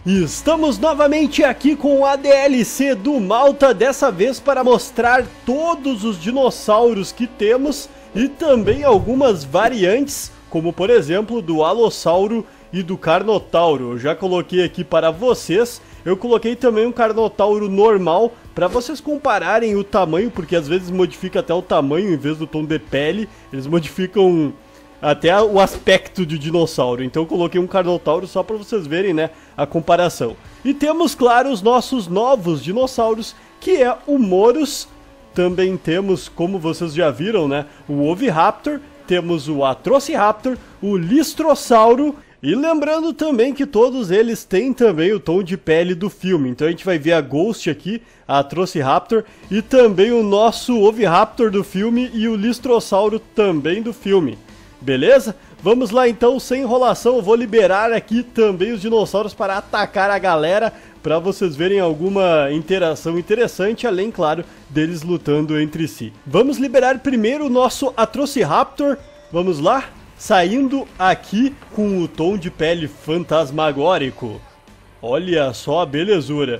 Estamos novamente aqui com a DLC do Malta, dessa vez para mostrar todos os dinossauros que temos e também algumas variantes, como por exemplo do Alossauro e do Carnotauro. Eu já coloquei aqui para vocês, eu coloquei também um Carnotauro normal para vocês compararem o tamanho, porque às vezes modifica até o tamanho em vez do tom de pele, eles modificam até o aspecto de dinossauro. Então eu coloquei um Carnotauro só para vocês verem, né, a comparação. E temos, claro, os nossos novos dinossauros, que é o Morus. Também temos, como vocês já viram, né, o Oviraptor, temos o Atrociraptor, o Listrossauro. E lembrando também que todos eles têm também o tom de pele do filme. Então a gente vai ver a Ghost aqui, a Atrociraptor, e também o nosso Oviraptor do filme e o Listrossauro também do filme. Beleza? Vamos lá então, sem enrolação, eu vou liberar aqui também os dinossauros para atacar a galera, para vocês verem alguma interação interessante, além, claro, deles lutando entre si. Vamos liberar primeiro o nosso Atrociraptor, vamos lá? Saindo aqui com o tom de pele fantasmagórico. Olha só a belezura.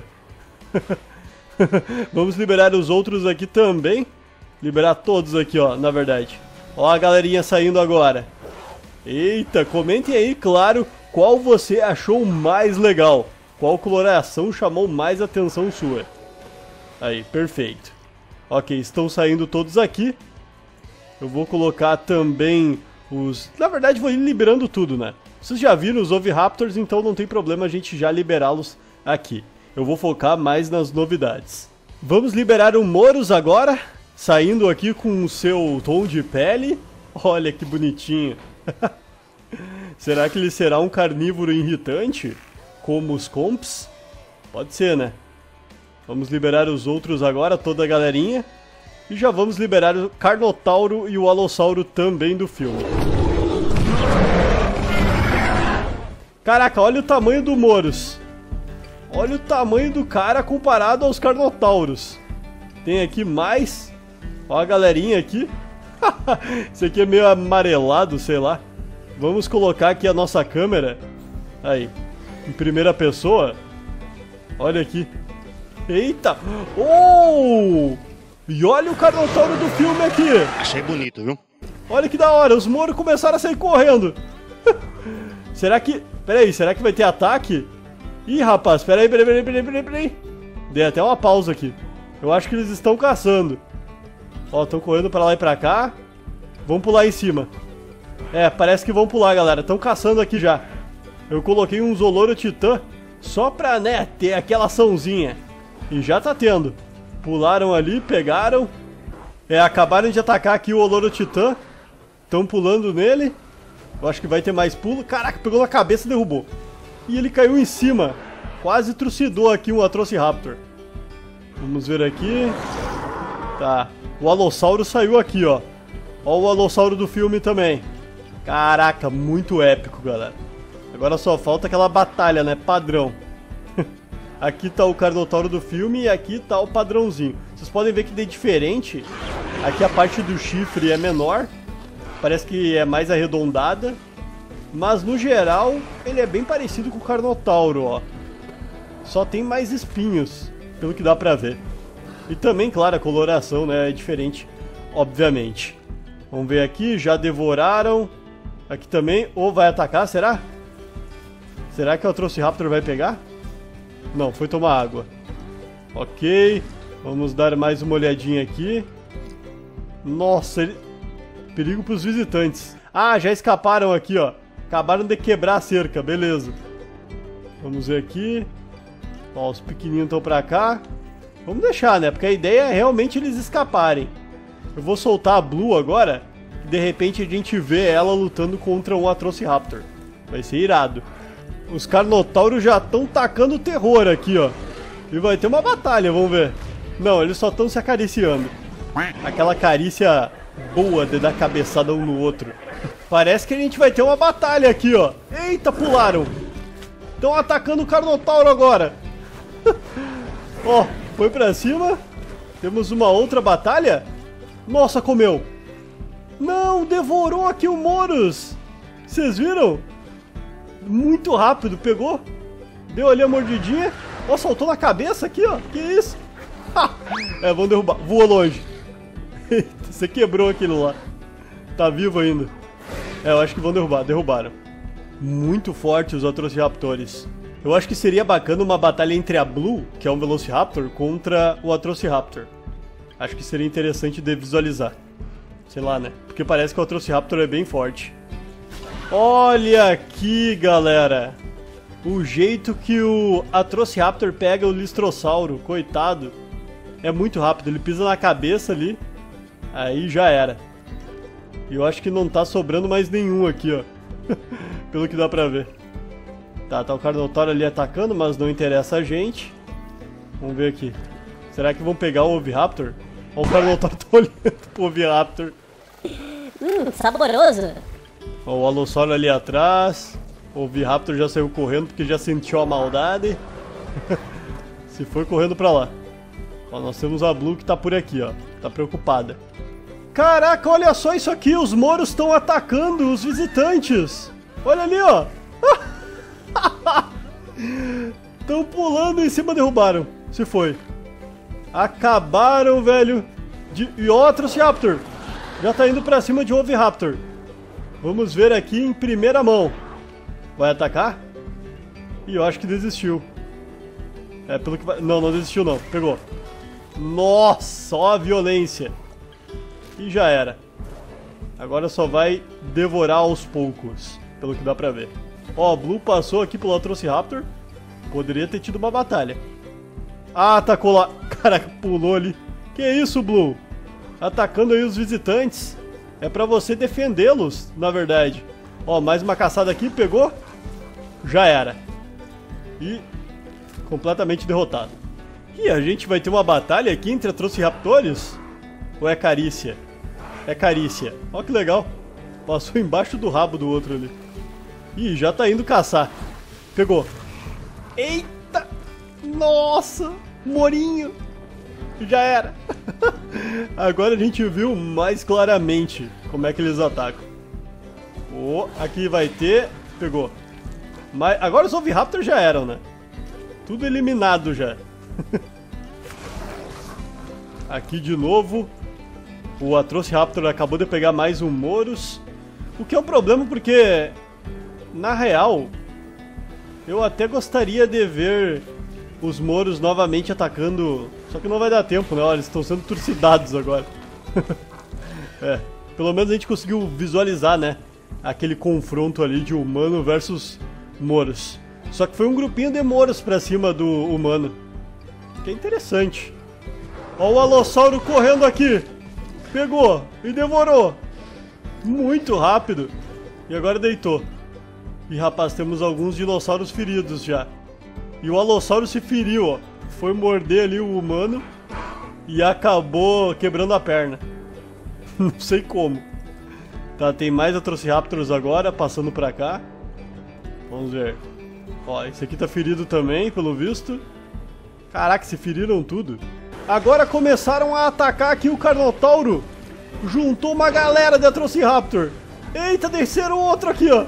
Vamos liberar os outros aqui também. Liberar todos aqui, ó, na verdade. Ó a galerinha saindo agora. Eita, comentem aí, claro, qual você achou mais legal. Qual coloração chamou mais atenção sua. Aí, perfeito. Ok, estão saindo todos aqui. Eu vou colocar também os... Na verdade, vou ir liberando tudo, né? Vocês já viram os Oviraptors, então não tem problema a gente já liberá-los aqui. Eu vou focar mais nas novidades. Vamos liberar o Morus agora. Saindo aqui com o seu tom de pele. Olha que bonitinho. Será que ele será um carnívoro irritante? Como os Comps? Pode ser, né? Vamos liberar os outros agora, toda a galerinha. E já vamos liberar o Carnotauro e o Alossauro também do filme. Caraca, olha o tamanho do Morus. Olha o tamanho do cara comparado aos Carnotauros. Tem aqui mais... Ó a galerinha aqui. Esse aqui é meio amarelado, sei lá. Vamos colocar aqui a nossa câmera. Aí, em primeira pessoa. Olha aqui. Eita! Oh! E olha o Carnotauro do filme aqui. Achei bonito, viu? Olha que da hora, os Moros começaram a sair correndo. Será que... Peraí, será que vai ter ataque? Ih, rapaz, peraí. Dei até uma pausa aqui. Eu acho que eles estão caçando. Ó, estão correndo pra lá e pra cá. Vamos pular em cima. É, parece que vão pular, galera. Estão caçando aqui já. Eu coloquei um Zoloro Titã só pra, né, ter aquela açãozinha. E já tá tendo. Pularam ali, pegaram. É, acabaram de atacar aqui o Oloro Titã. Estão pulando nele. Eu acho que vai ter mais pulo. Caraca, pegou na cabeça e derrubou. E ele caiu em cima. Quase trucidou aqui um Atrociraptor. Vamos ver aqui. Tá. O Alossauro saiu aqui, ó. Ó o Alossauro do filme também. Caraca, muito épico, galera. Agora só falta aquela batalha, né? Padrão. Aqui tá o Carnotauro do filme e aqui tá o padrãozinho. Vocês podem ver que é diferente. Aqui a parte do chifre é menor. Parece que é mais arredondada. Mas no geral, ele é bem parecido com o Carnotauro, ó. Só tem mais espinhos, pelo que dá pra ver. E também, claro, a coloração, né, é diferente, obviamente. Vamos ver aqui, já devoraram. Aqui também, ou vai atacar, será? Será que o Atrociraptor vai pegar? Não, foi tomar água. Ok, vamos dar mais uma olhadinha aqui. Nossa, ele... perigo pros visitantes. Ah, já escaparam aqui, ó. Acabaram de quebrar a cerca, beleza. Vamos ver aqui. Ó, os pequenininhos estão pra cá. Vamos deixar, né? Porque a ideia é realmente eles escaparem. Eu vou soltar a Blue agora. E de repente a gente vê ela lutando contra um Atrociraptor. Vai ser irado. Os Carnotauros já estão tacando terror aqui, ó. E vai ter uma batalha, vamos ver. Não, eles só estão se acariciando. Aquela carícia boa de dar cabeçada um no outro. Parece que a gente vai ter uma batalha aqui, ó. Eita, pularam. Estão atacando o Carnotauro agora. Ó, foi pra cima. Temos uma outra batalha. Nossa, comeu. Não, devorou aqui o Morus. Vocês viram? Muito rápido, pegou. Deu ali a mordidinha. Ó, soltou na cabeça aqui, ó. Que isso? É, vamos derrubar. Voa longe. Você quebrou aquilo lá. Tá vivo ainda. É, eu acho que vão derrubar. Derrubaram. Muito forte os Atrociraptores. Eu acho que seria bacana uma batalha entre a Blue, que é um Velociraptor, contra o Atrociraptor. Acho que seria interessante de visualizar. Sei lá, né? Porque parece que o Atrociraptor é bem forte. Olha aqui, galera. O jeito que o Atrociraptor pega o Listrossauro, coitado. É muito rápido, ele pisa na cabeça ali. Aí já era. E eu acho que não tá sobrando mais nenhum aqui, ó. Pelo que dá pra ver. Tá o Carnotauro ali atacando, mas não interessa a gente. Vamos ver aqui. Será que vão pegar o Oviraptor? Olha o Carnotauro tá olhando pro Oviraptor. Saboroso. Ó, o Alossauro ali atrás. O Oviraptor já saiu correndo porque já sentiu a maldade. Se foi correndo pra lá. Ó, nós temos a Blue que tá por aqui, ó. Tá preocupada. Caraca, olha só isso aqui. Os Moros estão atacando os visitantes. Olha ali, ó. Estão pulando em cima, derrubaram. Se foi. Acabaram, velho. E outro Atrociraptor. Já tá indo pra cima de Oviraptor. Vamos ver aqui em primeira mão. Vai atacar? Ih, eu acho que desistiu. É, pelo que vai... Não, não desistiu não. Pegou. Nossa, ó a violência. E já era. Agora só vai devorar aos poucos. Pelo que dá pra ver. Ó, a Blue passou aqui pelo Atrociraptor. Poderia ter tido uma batalha. Ah, atacou lá. Caraca, pulou ali. Que isso, Blue? Atacando aí os visitantes. É pra você defendê-los, na verdade. Ó, mais uma caçada aqui, pegou. Já era. E completamente derrotado. E a gente vai ter uma batalha aqui entre Atrociraptores? Ou é Carícia? É Carícia. Ó que legal. Passou embaixo do rabo do outro ali. Ih, já tá indo caçar. Pegou. Eita! Nossa! Morinho! Já era. Agora a gente viu mais claramente como é que eles atacam. Oh, aqui vai ter... Pegou. Mas agora os Oviraptor já eram, né? Tudo eliminado já. Aqui de novo. O Atrociraptor acabou de pegar mais um Moros. O que é um problema porque... Na real... Eu até gostaria de ver... os Moros novamente atacando... Só que não vai dar tempo, né? Olha, eles estão sendo trucidados agora. É, pelo menos a gente conseguiu visualizar, né? Aquele confronto ali de humano versus Moros. Só que foi um grupinho de Moros pra cima do humano. Que é interessante. Ó o Alossauro correndo aqui. Pegou e devorou. Muito rápido. E agora deitou. E rapaz, temos alguns dinossauros feridos já. E o Alossauro se feriu, ó. Foi morder ali o humano e acabou quebrando a perna. Não sei como. Tá, tem mais Atrociraptors agora, passando pra cá. Vamos ver. Ó, esse aqui tá ferido também, pelo visto. Caraca, se feriram tudo. Agora começaram a atacar aqui o Carnotauro. Juntou uma galera de Atrociraptor. Eita, desceram outro aqui, ó.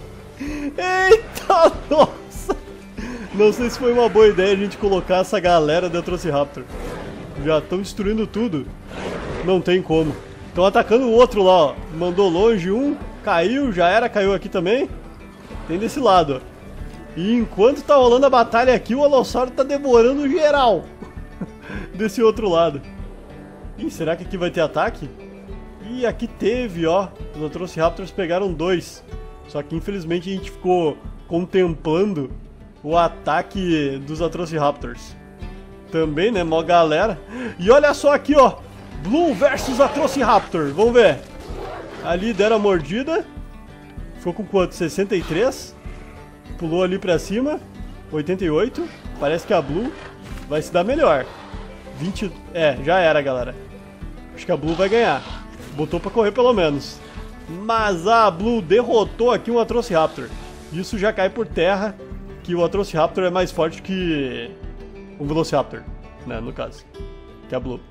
Eita, nossa. Não sei se foi uma boa ideia a gente colocar essa galera de Atrociraptor. Já estão destruindo tudo. Não tem como. Estão atacando o outro lá, ó. Mandou longe um. Caiu, já era, caiu aqui também. Tem desse lado, ó. E enquanto tá rolando a batalha aqui, o Alossauro tá devorando geral. Desse outro lado. Ih, será que aqui vai ter ataque? Ih, aqui teve, ó. Os Atrociraptors pegaram 2. Só que infelizmente a gente ficou contemplando o ataque dos Atrociraptors. Também, né? Mó galera. E olha só aqui, ó. Blue versus Atrociraptor. Vamos ver. Ali deram a mordida. Ficou com quanto? 63. Pulou ali pra cima. 88. Parece que a Blue vai se dar melhor. 20... É, já era, galera. Acho que a Blue vai ganhar. Botou pra correr pelo menos. Mas a Blue derrotou aqui um Atrociraptor. Isso já cai por terra que o Atrociraptor é mais forte que um Velociraptor, né, no caso. Que a Blue.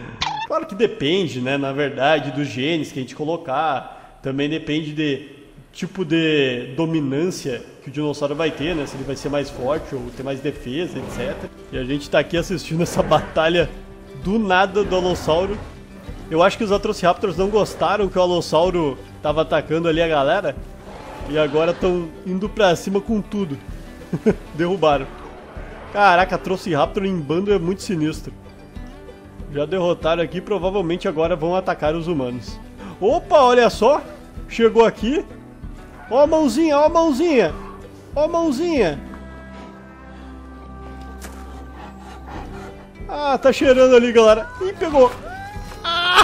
Claro que depende, né, na verdade, dos genes que a gente colocar. Também depende de tipo de dominância que o dinossauro vai ter, né? Se ele vai ser mais forte ou ter mais defesa, etc. E a gente tá aqui assistindo essa batalha do nada do Alossauro. Eu acho que os Atrociraptors não gostaram que o Alossauro tava atacando ali a galera. E agora estão indo pra cima com tudo. Derrubaram. Caraca, Atrociraptor em bando é muito sinistro. Já derrotaram aqui, provavelmente agora vão atacar os humanos. Opa, olha só. Chegou aqui. Ó a mãozinha, ó a mãozinha. Ó a mãozinha. Ah, tá cheirando ali, galera. Ih, pegou. Ah!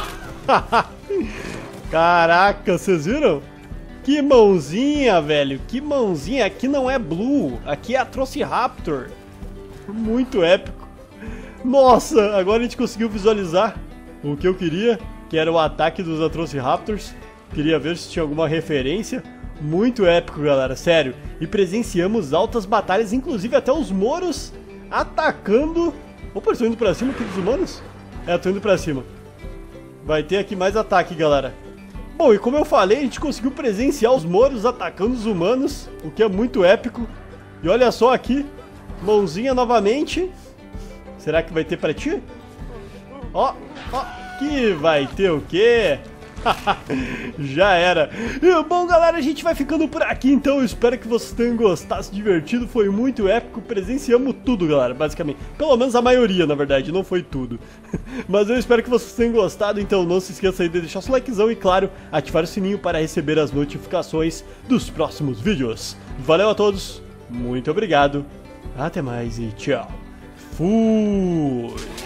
Caraca, vocês viram? Que mãozinha, velho. Que mãozinha. Aqui não é Blue. Aqui é Atrociraptor. Muito épico. Nossa, agora a gente conseguiu visualizar o que eu queria, que era o ataque dos Atrociraptors. Queria ver se tinha alguma referência. Muito épico, galera, sério. E presenciamos altas batalhas, inclusive até os Moros atacando. Opa, eles estão indo pra cima aqui dos humanos? É, estão indo pra cima. Vai ter aqui mais ataque, galera. Bom, e como eu falei, a gente conseguiu presenciar os Moros atacando os humanos, o que é muito épico. E olha só aqui, mãozinha novamente. Será que vai ter pra ti? Ó, ó, que vai ter o quê? Já era. E, bom, galera, a gente vai ficando por aqui, então. Eu espero que vocês tenham gostado, se divertido. Foi muito épico, presenciamos tudo, galera, basicamente. Pelo menos a maioria, na verdade, não foi tudo. Mas eu espero que vocês tenham gostado, então não se esqueça aí de deixar seu likezão e, claro, ativar o sininho para receber as notificações dos próximos vídeos. Valeu a todos, muito obrigado, até mais e tchau. Fui!